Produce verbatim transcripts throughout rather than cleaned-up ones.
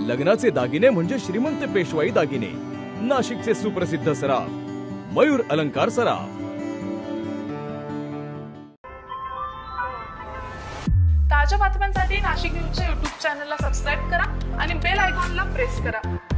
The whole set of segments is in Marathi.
लग्नाचे दागिने म्हणजे श्रीमंत पेशवाई दागिने, नाशिकचे सुप्रसिद्ध सराफ मयूर अलंकार सराफ। ताज्या बातम्यांसाठी नाशिक न्यूजच्या यूट्यूब चॅनलला सबस्क्राइब करा आणि बेल आयकॉनला प्रेस करा।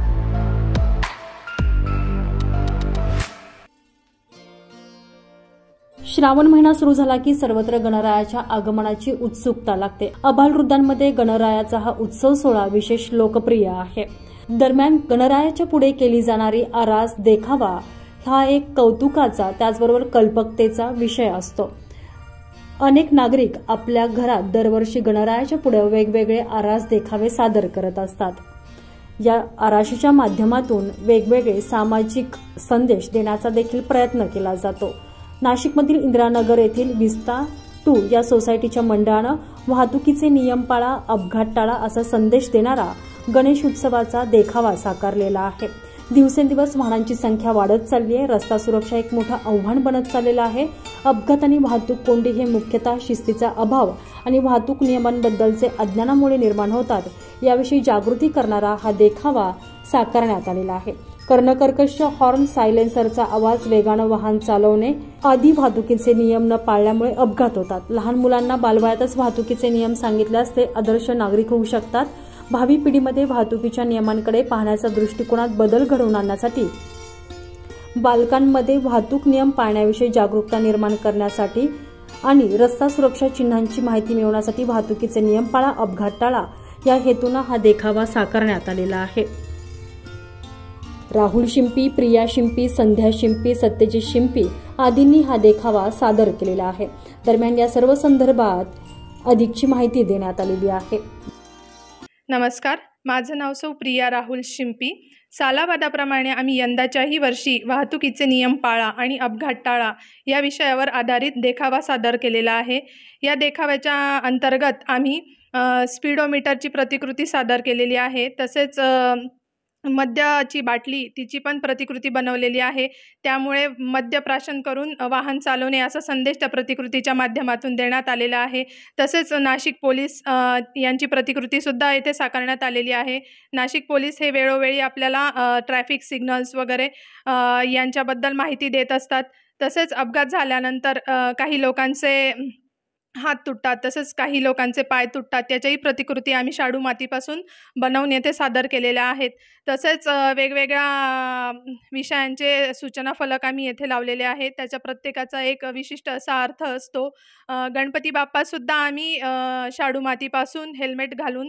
श्रावण महिना सुरू झाला की सर्वत्र गणरायाच्या आगमनाची उत्सुकता लागते। आबालवृद्धांमध्ये गणरायाचा हा उत्सव सोहळा विशेष लोकप्रिय आहे। दरम्यान गणरायाच्या पुढे केली जाणारी आरास देखावा हा एक कौतुकाचा त्याचबरोबर कल्पकतेचा विषय असतो। अनेक नागरिक आपल्या घरात दरवर्षी गणरायाच्या पुढे वेगवेगळे आरास देखावे सादर करत असतात। या आराशीच्या माध्यमातून वेगवेगळे सामाजिक संदेश देण्याचा देखील प्रयत्न केला जातो। नाशिकमधील इंदिरानगर येथील विस्ता टू या सोसायटीच्या मंडळानं वाहतुकीचे नियम पाळा, अपघात टाळा असा संदेश देणारा गणेश उत्सवाचा देखावा साकारलेला आहे। दिवसेंदिवस वाहनांची संख्या वाढत चालली आहे। रस्ता सुरक्षा एक मोठं आव्हान बनत चाललेलं आहे। अपघात आणि वाहतूक कोंडी हे मुख्यतः शिस्तीचा अभाव आणि वाहतूक नियमांबद्दलचे अज्ञानामुळे निर्माण होतात। याविषयी जागृती करणारा हा देखावा साकारण्यात आलेला आहे। कर्णकर्कश हॉर्न, सायलेन्सरचा आवाज, वेगानं वाहन चालवणे आदी वाहतुकीचे नियम न पाळल्यामुळे अपघात होतात। लहान मुलांना बालवयातच वाहतुकीचे नियम सांगितल्यास ते आदर्श नागरिक होऊ शकतात। भावी पिढीमध्ये वाहतुकीच्या नियमांकडे पाहण्याचा दृष्टिकोनात बदल घडवून आणण्यासाठी बालकांमध्ये वाहतूक नियम पाळण्याविषयी जागरूकता निर्माण करण्यासाठी आणि रस्ता सुरक्षा चिन्हांची माहिती मिळवण्यासाठी वाहतुकीचे नियम पाळा, अपघात टाळा या हेतूने हा देखावा साकारण्यात आलेला आहे। राहुल शिंपी, प्रिया शिंपी, संध्या शिंपी, सत्यजित शिंपी आदींनी हा देखावा सादर केलेला आहे। दरम्यान या सर्व संदर्भात अधिकची माहिती देण्यात आलेली आहे। नमस्कार, माझं नाव सौ प्रिया राहुल शिंपी। सालाबादाप्रमाणे आम्ही यंदाच्याही वर्षी वाहतुकीचे नियम पाळा आणि अपघात टाळा या विषयावर आधारित देखावा सादर केलेला आहे। या देखाव्याच्या अंतर्गत आम्ही स्पीडोमीटरची प्रतिकृती सादर केलेली आहे। तसेच मद्याची बाटली तिची पण प्रतिकृती बनवलेली आहे। त्यामुळे मद्यप्राशन करून वाहन चालवणे असा संदेश त्या प्रतिकृतीच्या माध्यमातून देण्यात आलेला आहे। तसेच नाशिक पोलीस यांची प्रतिकृती सुद्धा येथे साकारण्यात आलेली आहे। नाशिक पोलीस हे वेळोवेळी आपल्याला ट्रॅफिक सिग्नल्स वगैरे यांच्याबद्दल माहिती देत असतात। तसेच अपघात झाल्यानंतर काही लोकांचे हात तुटतात, तसेच काही लोकांचे पाय तुटतात, त्याच्याही प्रतिकृती आम्ही शाडू मातीपासून बनवून येथे सादर केलेल्या आहेत। तसेच वेगवेगळ्या विषयांचे सूचना फलक आम्ही येथे लावलेले आहेत। त्याच्या प्रत्येकाचा एक विशिष्ट असा अर्थ असतो। गणपती बाप्पासुद्धा आम्ही शाडू मातीपासून हेल्मेट घालून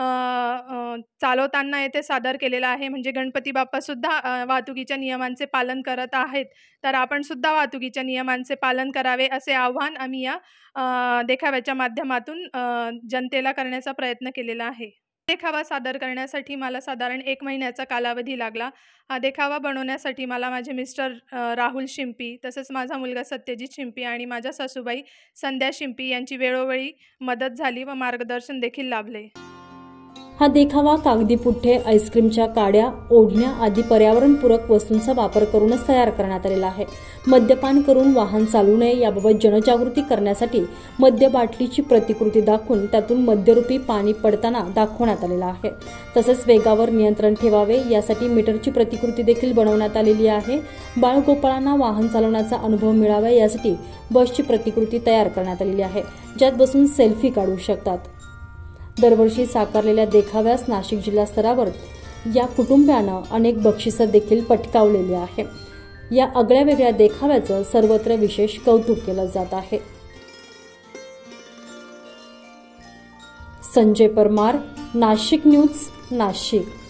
चालवताना येथे सादर केलेला आहे। म्हणजे गणपती बाप्पासुद्धा वाहतुकीच्या नियमांचे पालन करत आहेत, तर आपण सुद्धा वाहतुकीच्या नियमांचे पालन करावे असे आव्हान आम्ही या देखाव्याच्या माध्यमातून जनतेला करण्याचा प्रयत्न केलेला आहे। देखावा सादर करण्यासाठी मला साधारण एक महिन्याचा कालावधी लागला। हा देखावा बनवण्यासाठी मला माझे मिस्टर राहुल शिंपी, तसेच माझा मुलगा सत्यजित शिंपी आणि माझ्या सासूबाई संध्या शिंपी यांची वेळोवेळी मदत झाली व मार्गदर्शन देखील लाभले। हा देखावा कागदी पुठ्ठे, आईस्क्रीमच्या काड्या, ओढण्या आदी पर्यावरणपूरक वस्तूंचा वापर करूनच तयार करण्यात आलेला आहे। मद्यपान करून वाहन चालवू नये याबाबत जनजागृती करण्यासाठी मद्य बाटलीची प्रतिकृती दाखवून त्यातून मद्यरूपी पाणी पडताना दाखवण्यात आलेला आहे। तसेच वेगावर नियंत्रण ठेवावे यासाठी मीटरची प्रतिकृती देखील बनवण्यात आलेली आहे। बाळगोपाळांना वाहन चालवण्याचा अनुभव मिळावा यासाठी बसची प्रतिकृती तयार करण्यात आलेली आहे, ज्यात बसून सेल्फी काढू शकतात। दरवर्षी साकारलेल्या देखाव्यास नाशिक जिल्हा स्तरावर या कुटुंबियानं अनेक बक्षिसं देखील पटकावलेली आहे। या आगळ्या वेगळ्या देखाव्याचं सर्वत्र विशेष कौतुक केलं जात आहे। संजय परमार, नाशिक न्यूज, नाशिक।